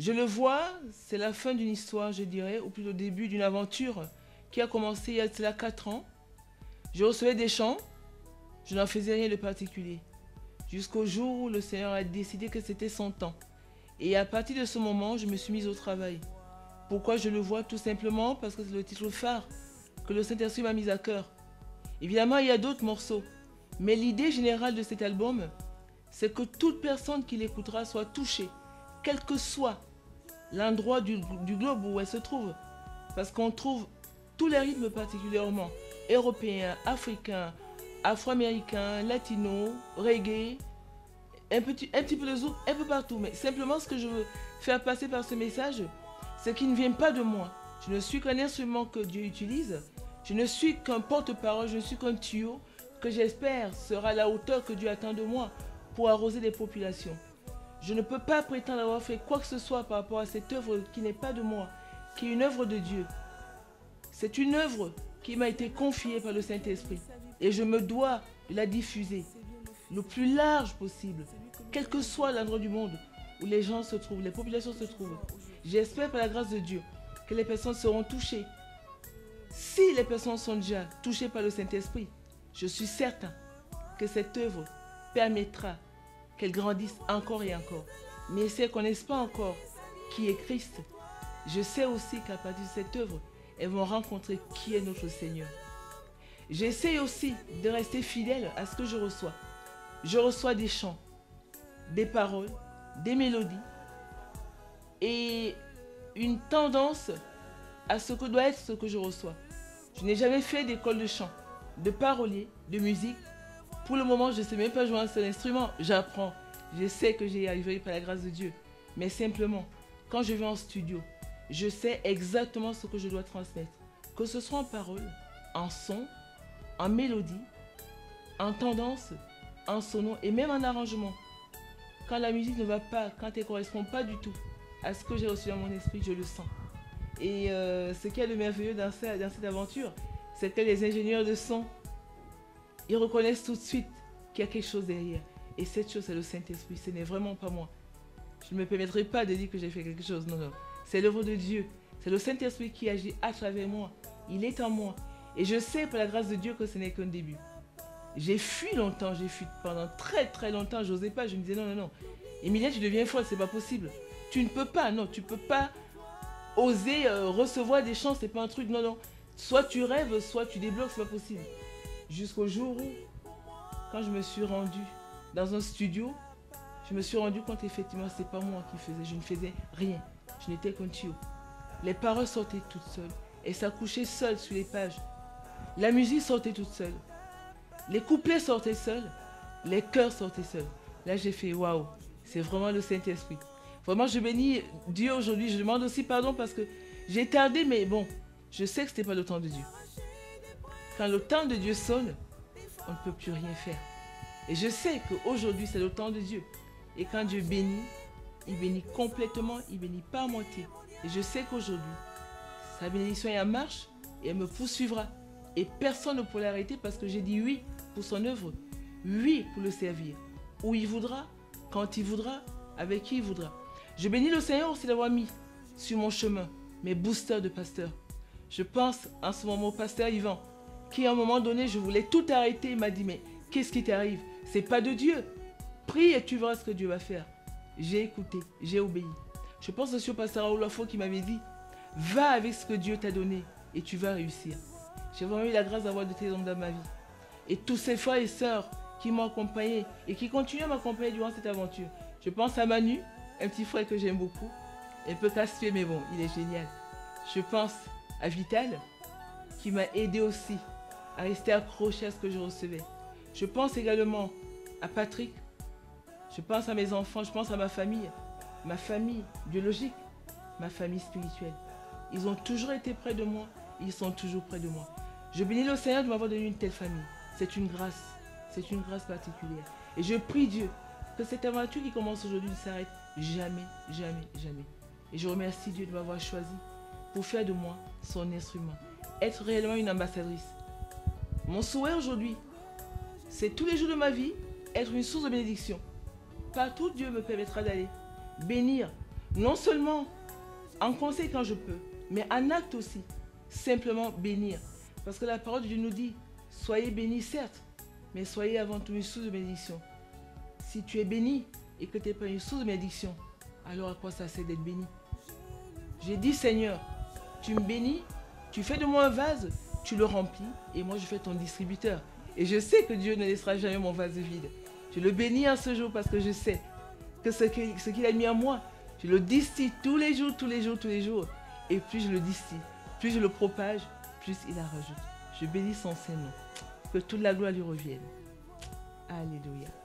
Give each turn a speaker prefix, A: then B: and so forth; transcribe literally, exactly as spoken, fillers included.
A: Je le vois, c'est la fin d'une histoire, je dirais, ou plutôt le début d'une aventure qui a commencé il y a cela quatre ans. Je recevais des chants, je n'en faisais rien de particulier. Jusqu'au jour où le Seigneur a décidé que c'était son temps. Et à partir de ce moment, je me suis mise au travail. Pourquoi je le vois? Tout simplement parce que c'est le titre phare que le Saint-Esprit m'a mis à cœur. Évidemment, il y a d'autres morceaux. Mais l'idée générale de cet album, c'est que toute personne qui l'écoutera soit touchée, quel que soit l'endroit du, du globe où elle se trouve. Parce qu'on trouve tous les rythmes particulièrement européens, africains, afro-américains, latinos, reggae, un petit, un petit peu de zouk, un peu partout. Mais simplement ce que je veux faire passer par ce message, c'est qu'il ne vient pas de moi. Je ne suis qu'un instrument que Dieu utilise. Je ne suis qu'un porte-parole, je ne suis qu'un tuyau que j'espère sera à la hauteur que Dieu attend de moi pour arroser les populations. Je ne peux pas prétendre avoir fait quoi que ce soit par rapport à cette œuvre qui n'est pas de moi, qui est une œuvre de Dieu. C'est une œuvre qui m'a été confiée par le Saint-Esprit et je me dois de la diffuser le plus large possible, quel que soit l'endroit du monde où les gens se trouvent, les populations se trouvent. J'espère par la grâce de Dieu que les personnes seront touchées. Si les personnes sont déjà touchées par le Saint-Esprit, je suis certain que cette œuvre permettra qu'elle grandisse encore et encore. Mais si elles ne connaissent pas encore qui est Christ, je sais aussi qu'à partir de cette œuvre, elles vont rencontrer qui est notre Seigneur. J'essaie aussi de rester fidèle à ce que je reçois. Je reçois des chants, des paroles, des mélodies et une tendance à ce que doit être ce que je reçois. Je n'ai jamais fait d'école de chant, de parolier, de musique. Pour le moment, je ne sais même pas jouer un seul instrument. J'apprends. Je sais que j'y arriverai par la grâce de Dieu. Mais simplement, quand je vais en studio, je sais exactement ce que je dois transmettre. Que ce soit en parole, en son, en mélodie, en tendance, en sono et même en arrangement. Quand la musique ne va pas, quand elle ne correspond pas du tout à ce que j'ai reçu dans mon esprit, je le sens. Et euh, ce qui est le merveilleux dans, ça, dans cette aventure, c'est que les ingénieurs de son, ils reconnaissent tout de suite qu'il y a quelque chose derrière. Et cette chose, c'est le Saint-Esprit. Ce n'est vraiment pas moi. Je ne me permettrai pas de dire que j'ai fait quelque chose. Non, non. C'est l'œuvre de Dieu. C'est le Saint-Esprit qui agit à travers moi. Il est en moi. Et je sais, par la grâce de Dieu, que ce n'est qu'un début. J'ai fui longtemps. J'ai fui pendant très, très longtemps. Je n'osais pas. Je me disais non, non, non. Emilia, tu deviens folle. C'est pas possible. Tu ne peux pas. Non, tu ne peux pas oser euh, recevoir des chants. C'est pas un truc. Non, non. Soit tu rêves, soit tu débloques. C'est pas possible. Jusqu'au jour où, quand je me suis rendue dans un studio, je me suis rendu compte effectivement c'est pas moi qui faisais, je ne faisais rien, je n'étais qu'un tuyau. Les paroles sortaient toutes seules et ça couchait seul sur les pages. La musique sortait toute seule, les couplets sortaient seuls, les chœurs sortaient seuls. Là j'ai fait waouh, c'est vraiment le Saint-Esprit. Vraiment je bénis Dieu aujourd'hui, je demande aussi pardon parce que j'ai tardé mais bon, je sais que ce n'était pas le temps de Dieu. Quand le temps de Dieu sonne, on ne peut plus rien faire. Et je sais qu'aujourd'hui, c'est le temps de Dieu. Et quand Dieu bénit, il bénit complètement, il bénit pas à moitié. Et je sais qu'aujourd'hui, sa bénédiction est en marche et elle me poursuivra. Et personne ne pourra l'arrêter parce que j'ai dit oui pour son œuvre, oui pour le servir. Où il voudra, quand il voudra, avec qui il voudra. Je bénis le Seigneur aussi d'avoir mis sur mon chemin mes boosters de pasteurs. Je pense en ce moment au pasteur Yvan, qui à un moment donné, je voulais tout arrêter. Il m'a dit, mais qu'est-ce qui t'arrive? C'est pas de Dieu. Prie et tu verras ce que Dieu va faire. J'ai écouté, j'ai obéi. Je pense aussi au pasteur Raoul Lafont qui m'avait dit, va avec ce que Dieu t'a donné et tu vas réussir. J'ai vraiment eu la grâce d'avoir de tes hommes dans ma vie. Et tous ces frères et sœurs qui m'ont accompagné et qui continuent à m'accompagner durant cette aventure. Je pense à Manu, un petit frère que j'aime beaucoup. Un peu casse-pied, mais bon, il est génial. Je pense à Vital, qui m'a aidé aussi à rester accroché à ce que je recevais. Je pense également à Patrick, je pense à mes enfants, je pense à ma famille, ma famille biologique, ma famille spirituelle. Ils ont toujours été près de moi, ils sont toujours près de moi. Je bénis le Seigneur de m'avoir donné une telle famille. C'est une grâce, c'est une grâce particulière. Et je prie Dieu que cette aventure qui commence aujourd'hui ne s'arrête jamais, jamais, jamais. Et je remercie Dieu de m'avoir choisi pour faire de moi son instrument, être réellement une ambassadrice. Mon souhait aujourd'hui, c'est tous les jours de ma vie, être une source de bénédiction. Partout Dieu me permettra d'aller bénir Non seulement en conseil quand je peux, mais en acte aussi. Simplement bénir. Parce que la parole de Dieu nous dit, soyez bénis certes, mais soyez avant tout une source de bénédiction. Si tu es béni et que tu n'es pas une source de bénédiction, alors à quoi ça sert d'être béni? J'ai dit, Seigneur, tu me bénis, tu fais de moi un vase, tu le remplis, et moi je fais ton distributeur. Et je sais que Dieu ne laissera jamais mon vase vide. Je le bénis en ce jour parce que je sais que ce qu'il ce qu'il a mis en moi, je le distille tous les jours, tous les jours, tous les jours. Et plus je le distille, plus je le propage, plus il en rajoute. Je bénis son Saint-Nom. Que toute la gloire lui revienne. Alléluia.